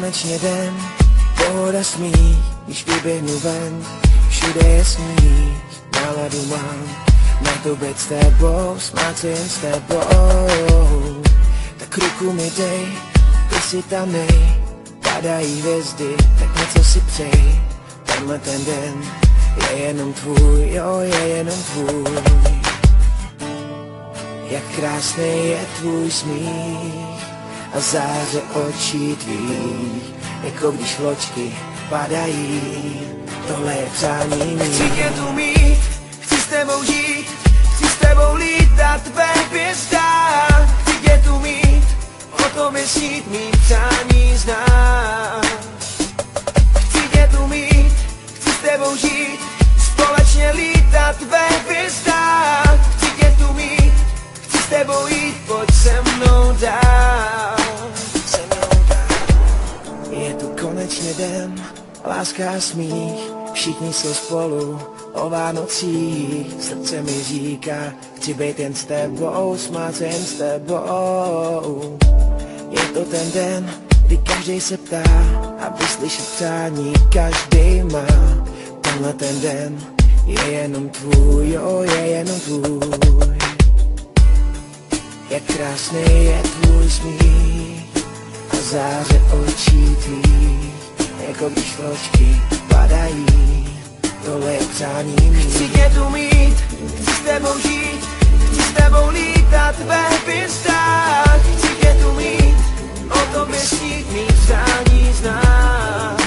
konečně den, pohoda smích, když vyběhnu ven, všude je smích, náladu mám, na to být s tebou, smát se jen s tebou. Tak ruku mi dej, ty si tam nej, padají hvězdy, tak něco si přej, tenhle ten den je jenom tvůj, jo, je jenom tvůj. Jak krásný je tvůj smích a záře očí tvých, jako když vločky padají, tohle je přání mých. Chci tě tu mít, chci s tebou žít, chci s tebou lítat ve hvězdách. Chci tě tu mít, o tom je snít, mých přání znát. Chci tě tu mít, chci s tebou žít, společně lítat ve hvězdách. Chci tě tu mít, chci s tebou jít, pojď se mnou dál. Je tu konečně den, láska a smích, všichni jsou spolu o Vánocích. Srdce mi říká, chci být jen s tebou, smát se jen s tebou. Je to ten den, kdy každý se ptá, aby slyšet přání každý má. Tenhle ten den je jenom tvůj, jo, je jenom tvůj. Jak krásný je tvůj smích a záře očí tvých, jako když vločky padají, tohle je přání mých. Chci tě tu mít, chci s tebou žít, chci s tebou lítat ve hvězdách. Chci tě tu mít, o tobě snít, mých přání znát.